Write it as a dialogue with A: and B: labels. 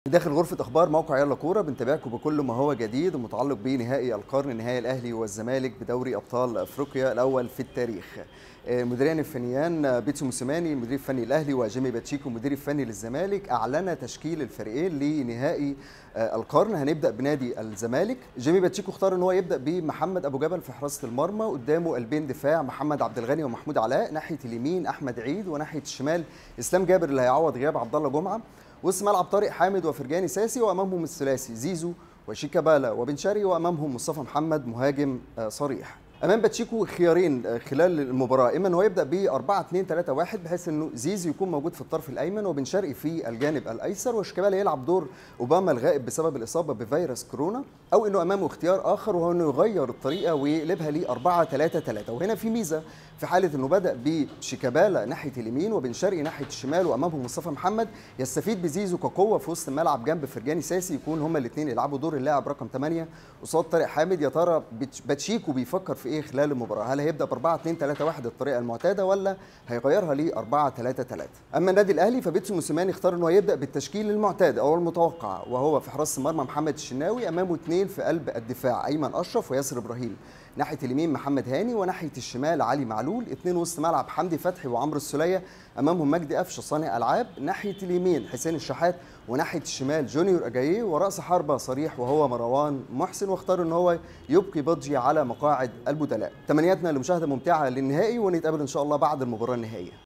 A: داخل غرفة أخبار موقع يلا كورة بنتابعكم بكل ما هو جديد متعلق بنهائي القرن، نهائي الأهلي والزمالك بدوري أبطال أفريقيا الأول في التاريخ. المديرين الفنيان بيتسو موسيماني المدير الفني الأهلي وجيمي باتشيكو المدير الفني للزمالك أعلن تشكيل الفريقين لنهائي القرن. هنبدأ بنادي الزمالك. جيمي باتشيكو اختار ان هو يبدأ بمحمد أبو جبل في حراسة المرمى، قدامه قلبين دفاع محمد عبد الغني ومحمود علاء، ناحية اليمين أحمد عيد وناحية الشمال إسلام جابر اللي هيعوض غياب عبد الله جمعة، وسط ملعب طارق حامد وفرجاني ساسي، وامامهم الثلاثي زيزو وشيكابالا وبن شرقي، وامامهم مصطفى محمد مهاجم صريح. امام باتشيكو خيارين خلال المباراه، اما ان هو يبدا ب 4-2-3-1 بحيث انه زيزو يكون موجود في الطرف الايمن وبن شرقي في الجانب الايسر، وشيكابالا يلعب دور اوباما الغائب بسبب الاصابه بفيروس كورونا، او انه امامه اختيار اخر وهو انه يغير الطريقه ويقلبها ل 4-3-3. وهنا في ميزه في حاله انه بدا بشيكابالا ناحيه اليمين وبن شرقي ناحيه الشمال وامامهم مصطفى محمد، يستفيد بزيزو كقوه في وسط الملعب جنب فرجاني ساسي، يكون هما الاثنين يلعبوا دور اللاعب رقم 8 قصاد طارق حامد. يا ترى باتشيكو بيفكر في ايه خلال المباراه؟ هل هيبدا ب 4-2-3-1 الطريقه المعتاده ولا هيغيرها ل 4-3-3؟ اما النادي الاهلي فبيتسو موسيماني اختار ان هو يبدا بالتشكيل المعتاد او المتوقع، وهو في حراسه المرمى محمد الشناوي، امامه اثنين في قلب الدفاع ايمن اشرف وياسر ابراهيم، ناحيه اليمين محمد هاني وناحيه الشمال علي معلول، اثنين وسط ملعب حمدي فتحي وعمرو السوليه، امامهم مجدي قفشه صانع العاب، ناحيه اليمين حسين الشحات وناحيه الشمال جونيور اجاييه، وراس حربه صريح وهو مروان محسن. واختار ان هو يبقي بادجي على مقاعد البدلاء. تمنياتنا لمشاهده ممتعه للنهائي، ونتقابل ان شاء الله بعد المباراه النهائيه.